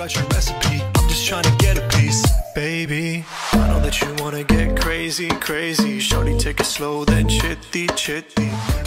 got your recipe. I'm just trying to get a piece. Baby, I know that you wanna get crazy, crazy. Shorty, take it slow, then chitty, chitty.